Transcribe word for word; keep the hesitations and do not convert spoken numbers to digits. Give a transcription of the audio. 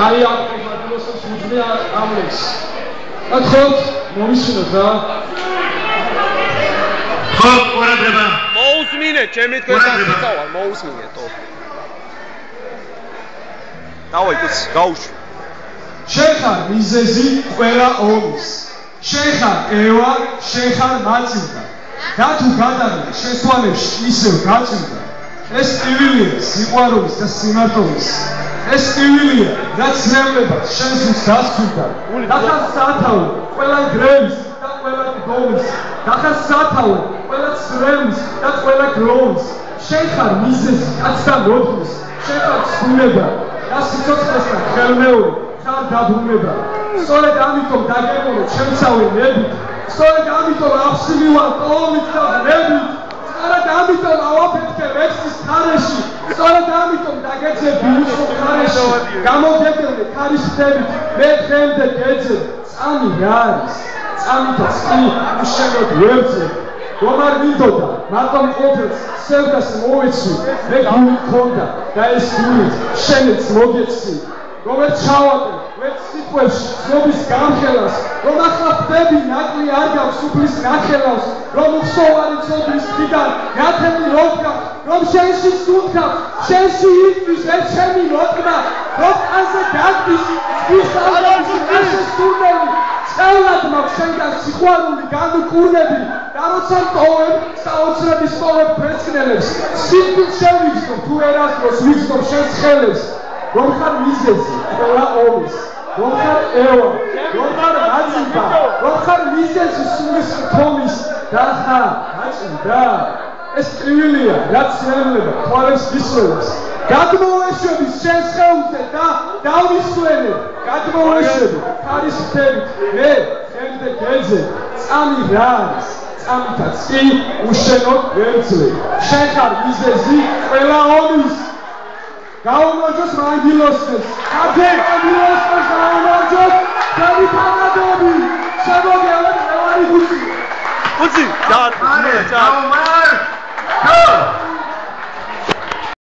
აი აქ მადლოსნებს უძნია ამლებს. გათხოვთ, მომისმინოთ რა. ხო, ყურადღება. მოусმინეთ, ჩემი თქვენთან სიტყვა, მოусმინეთო. დავაი კუც, გაუშვი. შეხარ მიზეზი ყველა ომის. შეხარ ევა, შეხარ მაწილდა. და თუ გადაღდა შესვანებში ისევ გაწილდა. ეს ტივილია სიყვარულის და სიმართლის. ეს ტივილია, რაც ნევლებას შენსის დასვიდა. დახა სათავე ყველა გრევის და ყველა გდოვის. დახა სათავე ყველა ცრემლის და ყველა გლოვის. შეხარ მიზეზი კაც და მოდგის. შეხარ ცუნება და სიცოცხლეს და ხელმეური. ხარ დაბრუნება. სწორედ ამიტომ დაგემოვნე ჩემსავე ნებით. სწორედ ამიტომ აღსმივარ ტოლობით და ნებით. სწორედ ამიტომ ავაფეთქე ლექსის ხარეში. სწორედ ამიტომ დაგეძებდი უცხო ხარეში. გამოგეგრდე ქარიშხდებით მე დღემდე გეძებ. წამი რა არის? წამითაც კი უშენოდ ვერცებ. რომ არ მინდოდა მარტომ ყოფილს სევდას მოვეცი მე გული მქონდა და ეს გული შენიც მოგეცი. რომ ჩავატე ვერც სიტყვებში ცნობის გამხელას, რომ ახლა ხდები ნაკლი არ გაქვს უფლის ნახელავს, რომ უხსოვარი ცოდვის მიდან ნათელი როდგა, რომ შენში სუნთქავს, შენში იწვის ეს ჩემი მოტკნა, რომ ასე დაგდის ისალობის ასეს ტურნელი, წევლად მაქვს შენგან სიყვარული განკურნები, და როცა მტოვებ, საოცრების ტოვებ ფრეცკნელებს, სიტყვით შევიცნობ თუ ერასმოს ვიცნობ შენს ხელებს, რომ ხარ მიზეზი ყველა ომის, რომ ხარ ევა, რომ ხარ მაწილდა, რომ ხარ მიზეზი სულის რთომის და ხარ მაწილდა. ეს ტივილია, რაც ნევლება თვალებს ვისვენებს. გადმოვეშვები შენს ხელზე და დავისვენებ. გადმოვეშვები ქარის ხდებით მე ხელზე გეძებ. წამი რა არის? წამითაც კი უშენოდ ვერძლებ. შენ ხარ მიზეზი ყველა ომის. გაუმარჯოს მანდილოსნებს. ხარჯე მანდილოსნებს გაუმარჯოს. ჩემი თანადები. შემოგევალთ ლევანი კუცია. კუცი, ჯარ, ჯარ. გაუმარჯოს.